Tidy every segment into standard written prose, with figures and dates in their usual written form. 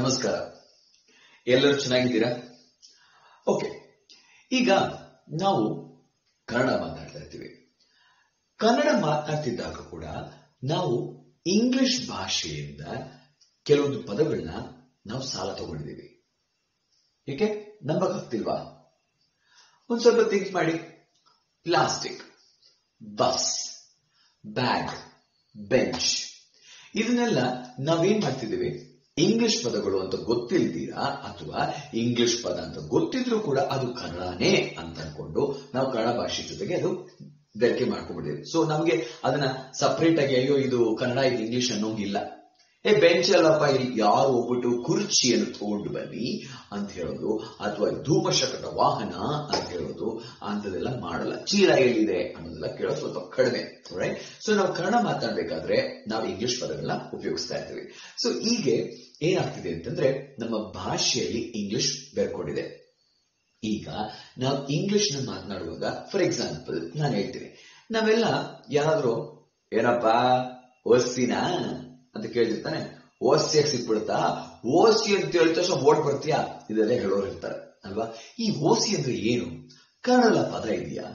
ನಮಸ್ಕಾರ. ಎಲ್ಲರೂ ಚೆನ್ನಾಗಿದ್ದೀರಾ? ಓಕೆ, ಈಗ ನಾವು ಕನ್ನಡ ಮಾತಾಡ್ತಾ ಇರ್ತೀವಿ. ಕನ್ನಡ ಮಾತನಾಡ್ತಿದ್ದಾಗ ಕೂಡ ನಾವು ಇಂಗ್ಲಿಷ್ ಭಾಷೆಯಿಂದ ಕೆಲವೊಂದು ಪದಗಳನ್ನ ನಾವು ಸಾಲ ತಗೊಂಡಿದ್ದೀವಿ. ಏಕೆ ನಂಬಕ್ಕಾಗ್ತಿಲ್ವಾ? ಒಂದ್ ಸ್ವಲ್ಪ ಥಿಂಕ್ ಮಾಡಿ. ಪ್ಲಾಸ್ಟಿಕ್, ಬಸ್, ಬ್ಯಾಗ್, ಬೆಂಚ್, ಇದನ್ನೆಲ್ಲ ನಾವೇನ್ ಮಾಡ್ತಿದ್ದೀವಿ? ಇಂಗ್ಲಿಷ್ ಪದಗಳು ಅಂತ ಗೊತ್ತಿಲ್ದಿರಾ ಅಥವಾ ಇಂಗ್ಲಿಷ್ ಪದ ಅಂತ ಗೊತ್ತಿದ್ರು ಕೂಡ ಅದು ಕನ್ನಡನೇ ಅಂತ ಅನ್ಕೊಂಡು ನಾವು ಕನ್ನಡ ಭಾಷೆ ಜೊತೆಗೆ ಅದು ಬೆರಕೆ ಮಾಡ್ಕೊಂಡ್ಬಿಟ್ಟಿದ್ವಿ. ಸೊ ನಮ್ಗೆ ಅದನ್ನ ಸಪರೇಟ್ ಆಗಿ ಅಯ್ಯೋ ಇದು ಕನ್ನಡ ಇದು ಇಂಗ್ಲಿಷ್ ಅನ್ನೋಂಗಿಲ್ಲ. ಬೆಂಚ್ ಅಲ್ಲಪ್ಪ, ಇಲ್ಲಿ ಯಾರು ಹೋಗ್ಬಿಟ್ಟು ಕುರ್ಚಿಯನ್ನು ತಗೊಂಡು ಬನ್ನಿ ಅಂತ ಹೇಳೋದು ಅಥವಾ ಧೂಮಶಕಟ ವಾಹನ ಅಂತ ಹೇಳೋದು ಅಂತದೆಲ್ಲ ಮಾಡಲ್ಲ. ಚೀಲ ಎಲ್ಲಿದೆ ಅನ್ನೋದೆಲ್ಲ ಕೇಳೋದು ಸ್ವಲ್ಪ ಕಡಿಮೆ. ರೈಟ್? ಸೊ ನಾವು ಕನ್ನಡ ಮಾತಾಡ್ಬೇಕಾದ್ರೆ ನಾವು ಇಂಗ್ಲಿಷ್ ಪದಗಳನ್ನ ಉಪಯೋಗಿಸ್ತಾ ಇರ್ತೀವಿ. ಸೊ ಹೀಗೆ ಏನಾಗ್ತಿದೆ ಅಂತಂದ್ರೆ ನಮ್ಮ ಭಾಷೆಯಲ್ಲಿ ಇಂಗ್ಲಿಷ್ ಬೆರ್ಕೊಂಡಿದೆ. ಈಗ ನಾವು ಇಂಗ್ಲಿಷ್ ನ ಮಾತನಾಡುವಾಗ ಫಾರ್ ಎಕ್ಸಾಂಪಲ್ ನಾನು ಹೇಳ್ತೀನಿ, ನಾವೆಲ್ಲ ಯಾರಾದ್ರೂ ಏನಪ್ಪಾ ಓಸಿನಾ ಅಂತ ಕೇಳಿರ್ತಾನೆ, ಓಸಿಯಾಗಿ ಸಿಕ್ಬಿಡುತ್ತಾ, ಓಸಿ ಅಂತ ಹೇಳಿದ ತಕ್ಷಣ ಓಡ್ ಬರ್ತೀಯಾ, ಇದೆಲ್ಲ ಹೇಳೋರು ಇರ್ತಾರೆ ಅಲ್ವಾ? ಈ ಓಸಿ ಅಂದ್ರೆ ಏನು? ಕನ್ನಡ ಪದ ಇದೆಯಾ?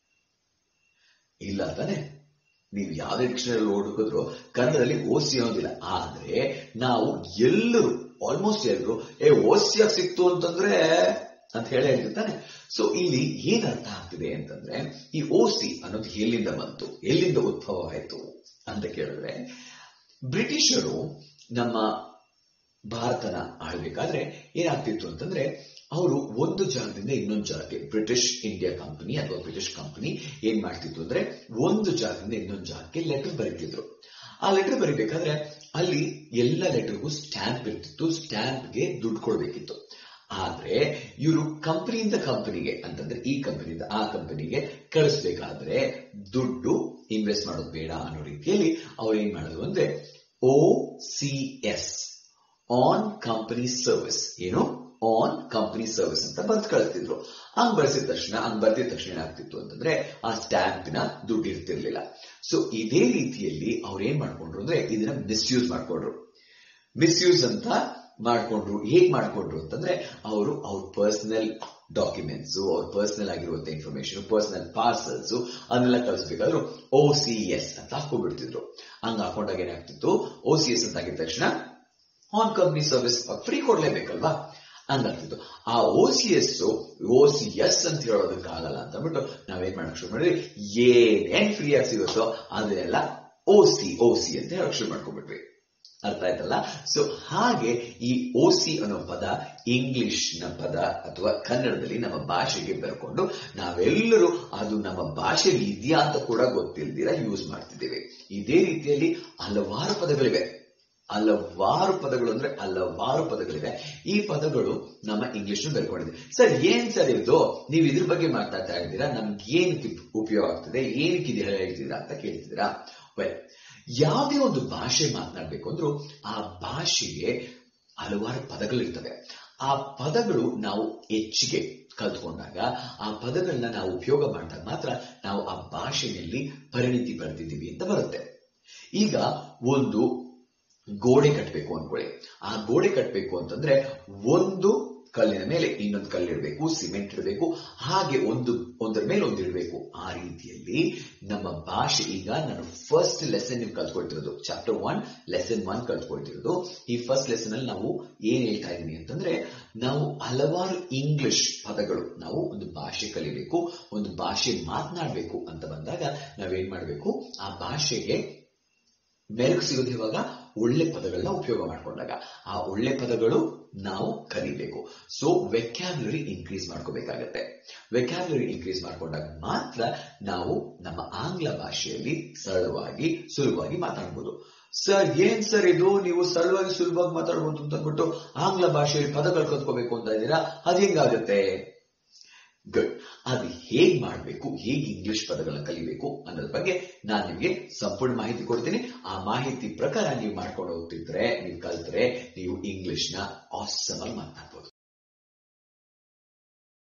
ಇಲ್ಲ ತಾನೆ. ನೀವು ಯಾವ್ದೇ ಡಿಕ್ಷನರಿ ಹುಡುಕಿದ್ರು ಕನ್ನಡದಲ್ಲಿ ಓಸಿ ಅನ್ನೋದಿಲ್ಲ. ಆದ್ರೆ ನಾವು ಎಲ್ಲರೂ ಆಲ್ಮೋಸ್ಟ್ ಎಲ್ಲರೂ ಓಸಿಯಾಗಿ ಸಿಕ್ತು ಅಂತಂದ್ರೆ ಅಂತ ಹೇಳಿರ್ತಾನೆ. ಸೊ ಇಲ್ಲಿ ಏನ್ ಅರ್ಥ ಆಗ್ತಿದೆ ಅಂತಂದ್ರೆ, ಈ ಓಸಿ ಅನ್ನೋದು ಎಲ್ಲಿಂದ ಬಂತು, ಎಲ್ಲಿಂದ ಉದ್ಭವ ಆಯ್ತು ಅಂತ ಕೇಳಿದ್ರೆ, ಬ್ರಿಟಿಷರು ನಮ್ಮ ಭಾರತನ ಆಳ್ಬೇಕಾದ್ರೆ ಏನಾಗ್ತಿತ್ತು ಅಂತಂದ್ರೆ, ಅವರು ಒಂದು ಜಾಗದಿಂದ ಇನ್ನೊಂದು ಜಾಗಕ್ಕೆ, ಬ್ರಿಟಿಷ್ ಇಂಡಿಯಾ ಕಂಪನಿ ಅಥವಾ ಬ್ರಿಟಿಷ್ ಕಂಪನಿ ಏನ್ ಮಾಡ್ತಿತ್ತು ಅಂದ್ರೆ, ಒಂದು ಜಾಗದಿಂದ ಇನ್ನೊಂದು ಜಾಗಕ್ಕೆ ಲೆಟರ್ ಬರೀತಿದ್ರು. ಆ ಲೆಟರ್ ಬರೀಬೇಕಾದ್ರೆ ಅಲ್ಲಿ ಎಲ್ಲ ಲೆಟರ್ಗೂ ಸ್ಟ್ಯಾಂಪ್ ಇರ್ತಿತ್ತು, ಸ್ಟ್ಯಾಂಪ್ಗೆ ದುಡ್ಡು ಕೊಡ್ಬೇಕಿತ್ತು. ಆದ್ರೆ ಇವರು ಕಂಪನಿಯಿಂದ ಕಂಪನಿಗೆ ಅಂತಂದ್ರೆ ಈ ಕಂಪನಿಯಿಂದ ಆ ಕಂಪನಿಗೆ ಕಳಿಸ್ಬೇಕಾದ್ರೆ ದುಡ್ಡು ಇನ್ವೆಸ್ಟ್ ಮಾಡೋದು ಬೇಡ ಅನ್ನೋ ರೀತಿಯಲ್ಲಿ ಅವ್ರು ಏನ್ ಮಾಡೋದು ಅಂದ್ರೆ OCS, ಆನ್ ಕಂಪನಿ ಸರ್ವಿಸ್, ಏನು ಆನ್ ಕಂಪನಿ ಸರ್ವಿಸ್ ಅಂತ ಬರ್ದು ಕಳಿಸ್ತಿದ್ರು. ಹಂಗ್ ಬರ್ದಿದ ತಕ್ಷಣ ಏನಾಗ್ತಿತ್ತು ಅಂತಂದ್ರೆ ಆ ಸ್ಟ್ಯಾಂಪಿನ ದುಡ್ಡು ಇರ್ತಿರ್ಲಿಲ್ಲ. ಸೊ ಇದೇ ರೀತಿಯಲ್ಲಿ ಅವ್ರು ಏನ್ ಮಾಡ್ಕೊಂಡ್ರು ಅಂದ್ರೆ ಇದನ್ನ ಮಿಸ್ಯೂಸ್ ಅಂತ ಮಾಡ್ಕೊಂಡ್ರು. ಹೇಗ್ ಮಾಡ್ಕೊಂಡ್ರು ಅಂತಂದ್ರೆ, ಅವರು ಅವ್ರ ಪರ್ಸನಲ್ ಡಾಕ್ಯುಮೆಂಟ್ಸ್, ಅವ್ರ ಪರ್ಸನಲ್ ಆಗಿರುವಂತ ಇನ್ಫಾರ್ಮೇಶನ್, ಪರ್ಸನಲ್ ಪಾರ್ಸಲ್ಸ್ ಅದನ್ನೆಲ್ಲ ಕಳಿಸ್ಬೇಕಾದ್ರು OCS ಅಂತ ಹಾಕೊಂಡ್ಬಿಡ್ತಿದ್ರು. ಹಂಗ ಹಾಕೊಂಡಾಗ ಏನಾಗ್ತಿತ್ತು, OCS ಅಂತ ಆಗಿದ ತಕ್ಷಣ ಆನ್ ಕಂಪನಿ ಸರ್ವಿಸ್ ಫ್ರೀ ಕೊಡ್ಲೇಬೇಕಲ್ವಾ, ಹಂಗಾಗ್ತಿತ್ತು. ಆ OCS ಅಂತ ಹೇಳೋದಕ್ಕಾಗಲ್ಲ ಅಂತ ಅಂದ್ಬಿಟ್ಟು ನಾವೇನ್ ಮಾಡಕ್ ಶುರು ಮಾಡಿದ್ವಿ, ಏನೇನ್ ಫ್ರೀ ಆಗಿ ಸಿಗುತ್ತೋ ಅದನ್ನೆಲ್ಲ OC ಅಂತ ಹೇಳಕ್ ಶುರು ಮಾಡ್ಕೊಂಡ್ಬಿಟ್ವಿ. ಅರ್ಥ ಆಯ್ತಲ್ಲ? ಸೊ ಹಾಗೆ ಈ ಓಸಿ ಅನ್ನೋ ಪದ ಇಂಗ್ಲಿಷ್ ನ ಪದ ಅಥವಾ ಕನ್ನಡದಲ್ಲಿ ನಮ್ಮ ಭಾಷೆಗೆ ಬರ್ಕೊಂಡು ನಾವೆಲ್ಲರೂ ಅದು ನಮ್ಮ ಭಾಷೆಯಲ್ಲಿ ಇದೆಯಾ ಅಂತ ಕೂಡ ಗೊತ್ತಿಲ್ದಿರ ಯೂಸ್ ಮಾಡ್ತಿದ್ದೇವೆ. ಇದೇ ರೀತಿಯಲ್ಲಿ ಹಲವಾರು ಪದಗಳಿವೆ. ಹಲವಾರು ಪದಗಳಿವೆ. ಈ ಪದಗಳು ನಮ್ಮ ಇಂಗ್ಲಿಷ್ ನ ಬರ್ಕೊಂಡಿದೆ. ಸರ್ ಏನ್ ಸರ್ ಇದು, ನೀವು ಇದ್ರ ಬಗ್ಗೆ ಮಾತಾಡ್ತಾ ಇದ್ದೀರಾ, ನಮ್ಗೆ ಏನಕ್ಕೆ ಉಪಯೋಗ ಆಗ್ತದೆ, ಏನಕ್ಕೆ ಇದು ಹೇಳ್ತೀರಾ ಅಂತ ಕೇಳ್ತಿದ್ದೀರಾ? ಯಾವುದೇ ಒಂದು ಭಾಷೆ ಮಾತನಾಡಬೇಕು ಅಂದ್ರೂ ಆ ಭಾಷೆಗೆ ಹಲವಾರು ಪದಗಳಿರ್ತವೆ. ಆ ಪದಗಳು ನಾವು ಹೆಚ್ಚಿಗೆ ಕಲ್ತ್ಕೊಂಡಾಗ, ಆ ಪದಗಳನ್ನ ನಾವು ಉಪಯೋಗ ಮಾಡಿದಾಗ ಮಾತ್ರ ನಾವು ಆ ಭಾಷೆಯಲ್ಲಿ ಪರಿಣಿತಿ ಪಡೆದಿದ್ದೀವಿ ಅಂತ ಬರುತ್ತೆ. ಈಗ ಒಂದು ಗೋಡೆ ಕಟ್ಟಬೇಕು ಅನ್ಕೊಳ್ಳಿ. ಆ ಗೋಡೆ ಕಟ್ಟಬೇಕು ಅಂತಂದ್ರೆ ಒಂದು ಕಲ್ಲಿನ ಮೇಲೆ ಇನ್ನೊಂದು ಕಲ್ಲಿಡಬೇಕು, ಸಿಮೆಂಟ್ ಇಡಬೇಕು, ಹಾಗೆ ಒಂದರ ಮೇಲೆ ಒಂದು ಇಡಬೇಕು. ಆ ರೀತಿಯಲ್ಲಿ ನಮ್ಮ ಭಾಷೆ, ಈಗ ನಾನು ಫಸ್ಟ್ ಲೆಸನ್ ನೀವು ಕಲ್ತ್ಕೊಳ್ತಿರೋದು ಚಾಪ್ಟರ್ 1 ಲೆಸನ್ 1 ಕಲ್ತ್ಕೊಳ್ತಿರೋದು. ಈ ಫಸ್ಟ್ ಲೆಸನ್ ಅಲ್ಲಿ ನಾವು ಏನ್ ಹೇಳ್ತಾ ಇದೀವಿ ಅಂತಂದ್ರೆ, ನಾವು ಹಲವಾರು ಇಂಗ್ಲಿಷ್ ಪದಗಳು, ನಾವು ಒಂದು ಭಾಷೆ ಕಲಿಬೇಕು, ಒಂದು ಭಾಷೆ ಮಾತನಾಡಬೇಕು ಅಂತ ಬಂದಾಗ ನಾವೇನ್ ಮಾಡ್ಬೇಕು, ಆ ಭಾಷೆಗೆ ಮೆರುಗು ಸಿಗೋದು ಇವಾಗ ಒಳ್ಳೆ ಪದಗಳನ್ನ ಉಪಯೋಗ ಮಾಡ್ಕೊಂಡಾಗ. ಆ ಒಳ್ಳೆ ಪದಗಳು ನಾವು ಕಲಿಬೇಕು. ಸೊ ವೆಕ್ಯಾಬ್ಯುಲರಿ ಇನ್ಕ್ರೀಸ್ ಮಾಡ್ಕೋಬೇಕಾಗತ್ತೆ. ವೆಕ್ಯಾಬ್ಯುಲರಿ ಇನ್ಕ್ರೀಸ್ ಮಾಡ್ಕೊಂಡಾಗ ಮಾತ್ರ ನಾವು ನಮ್ಮ ಆಂಗ್ಲ ಭಾಷೆಯಲ್ಲಿ ಸುಲಭವಾಗಿ ಮಾತಾಡ್ಬೋದು. ಸರ್ ಏನ್ ಸರ್ ಇದು, ನೀವು ಸುಲಭವಾಗಿ ಮಾತಾಡ್ಬೋದು ಅಂತ ಅಂದ್ಬಿಟ್ಟು ಆಂಗ್ಲ ಭಾಷೆಯಲ್ಲಿ ಪದಗಳು ಕಲ್ತ್ಕೋಬೇಕು ಅಂತ ಇದ್ದೀರಾ, ಅದು ಹೆಂಗಾಗುತ್ತೆ? ಗುಡ್. ಅದು ಹೇಗ್ ಮಾಡ್ಬೇಕು, ಹೇಗೆ ಇಂಗ್ಲಿಷ್ ಪದಗಳನ್ನ ಕಲಿಬೇಕು ಅನ್ನೋದ್ರ ಬಗ್ಗೆ ನಾನು ನಿಮಗೆ ಸಂಪೂರ್ಣ ಮಾಹಿತಿ ಕೊಡ್ತೀನಿ. ಆ ಮಾಹಿತಿ ಪ್ರಕಾರ ನೀವು ಮಾಡ್ಕೊಂಡು ಹೋಗ್ತಿದ್ರೆ, ನೀವು ಕಲ್ತ್ರೆ ನೀವು ಇಂಗ್ಲಿಷ್ ನ ಆಸಮ್ ಆಗಿ ಮಾತನಾಡ್ಬೋದು.